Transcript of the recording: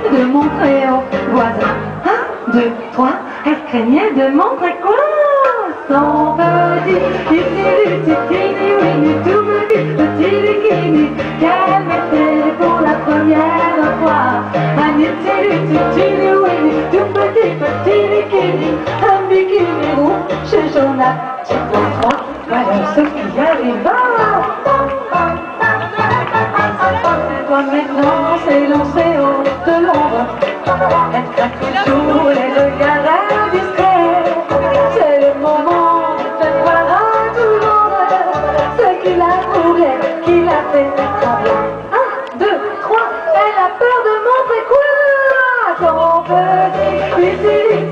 de montrer aux voisins. 1, 2, 3, elle craignait de montrer quoi? Son petit titili, oui, tout petit bikini qu'elle mettait pour la première fois. Un titili, oui, tout petit bikini, un bikini rouge et jaune à petits points droits. Voilà Sophie arriva. Elle doit maintenant s'élancer haut de l'ombre. Elle craque toujours les regards indiscrets. C'est le moment de voir à tout le monde ce qu'il a trouvé, qu'il a fait trembler. 1, 2, 3, elle a peur de montrer quoi? Son petit